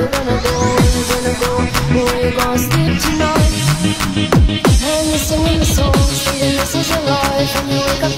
you gonna go, where you gonna go, where you gonna sleep tonight? And you're singing the song, see the message of life, and you wake up